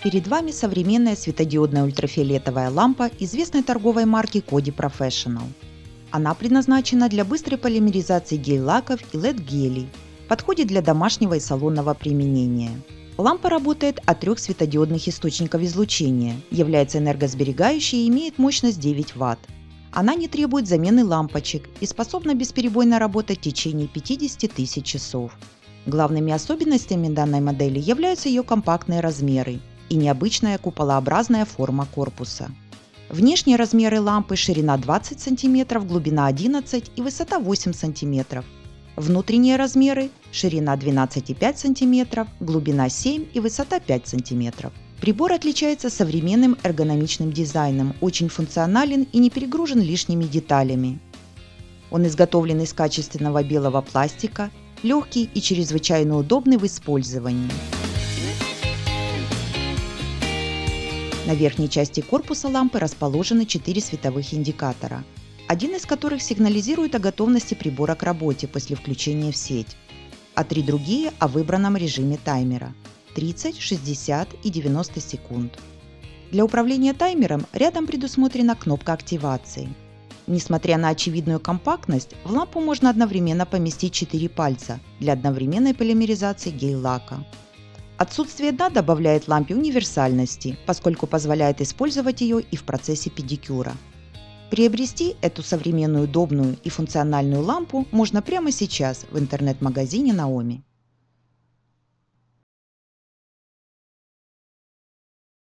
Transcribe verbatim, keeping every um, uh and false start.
Перед вами современная светодиодная ультрафиолетовая лампа известной торговой марки Kodi Professional. Она предназначена для быстрой полимеризации гель-лаков и эл и ди-гелей, подходит для домашнего и салонного применения. Лампа работает от трех светодиодных источников излучения, является энергосберегающей и имеет мощность девять ватт. Она не требует замены лампочек и способна бесперебойно работать в течение пятидесяти тысяч часов. Главными особенностями данной модели являются ее компактные размеры и необычная куполообразная форма корпуса. Внешние размеры лампы: ширина двадцать сантиметров, глубина одиннадцать и высота восемь сантиметров. Внутренние размеры: ширина двенадцать и пять десятых сантиметров, глубина семь и высота пять сантиметров. Прибор отличается современным эргономичным дизайном, очень функционален и не перегружен лишними деталями. Он изготовлен из качественного белого пластика, легкий и чрезвычайно удобный в использовании. На верхней части корпуса лампы расположены четыре световых индикатора, один из которых сигнализирует о готовности прибора к работе после включения в сеть, а три другие о выбранном режиме таймера – тридцать, шестьдесят и девяносто секунд. Для управления таймером рядом предусмотрена кнопка активации. Несмотря на очевидную компактность, в лампу можно одновременно поместить четыре пальца для одновременной полимеризации гель-лака. Отсутствие дна добавляет лампе универсальности, поскольку позволяет использовать ее и в процессе педикюра. Приобрести эту современную, удобную и функциональную лампу можно прямо сейчас в интернет-магазине Наоми.